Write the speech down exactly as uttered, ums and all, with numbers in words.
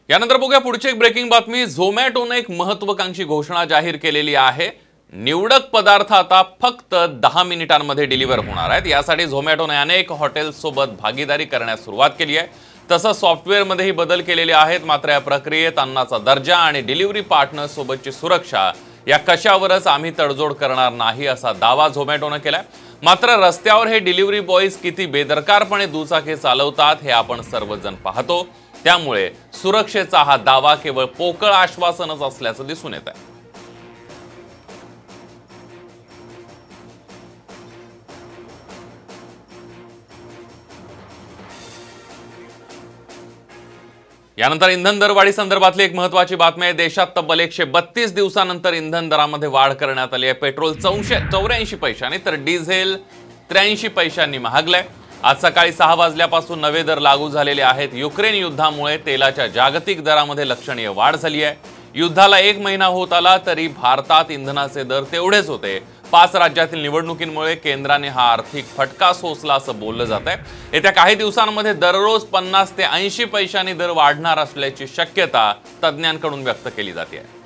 यानंतर बघूया पुढची एक ब्रेकिंग बातमी। झोमॅटोने एक महत्त्वाकांक्षी घोषणा जाहीर केलेली आहे। निवडक पदार्थ आता फक्त दहा मिनिटांमध्ये डिलिव्हर होणार आहेत। यासाठी झोमॅटोने अनेक हॉटेल्ससोबत भागीदारी करण्यास सुरुवात केली आहे। तसंच सॉफ्टवेअरमध्येही बदल केलेले आहेत। मात्र या प्रक्रियेत अन्नाचा दर्जा आणि डिलिव्हरी पार्टनर सोबतची सुरक्षा या कशावरच आम्ही तडजोड करणार नाही असा दावा झोमॅटोने केलाय। मात्र रस्त्यावर हे डिलिव्हरी बॉयज किती बेदरकारपणे दुचाकी चालवतात हे आपण सर्वजण पाहतो। त्यामुळे सुरक्षेचा हा दावा केवळ पोकळ आश्वासनच असल्याचं दिसून येत आहे। यानंतर इंधन दरवाढी संदर्भातली एक महत्त्वाची बातमी आहे। देशात तब्बल एकशे बत्तीस दिवसानंतर इंधन दरामध्ये वाढ करण्यात आली आहे। पेट्रोल चौऱ्याऐंशी पैशांनी तर डिझेल त्र्याऐंशी पैशांनी महागलंय। आज सकाळी सहा वाजल्यापासून नवे दर लागू झालेले आहेत। युक्रेन युद्धामुळे तेलाच्या जागतिक दरामध्ये लक्षणीय वाढ झाली आहे। युद्धाला एक महिना होत आला तरी भारतात इंधनाचे दर तेवढेच होते। पाच राज्यातील निवडणुकींमुळे केंद्राने हा आर्थिक फटका सोसला असं बोललं जात आहे। येत्या काही दिवसांमध्ये दररोज पन्नास ते ऐंशी पैशांनी दर वाढणार असल्याची शक्यता तज्ज्ञांकडून व्यक्त केली जाते आहे।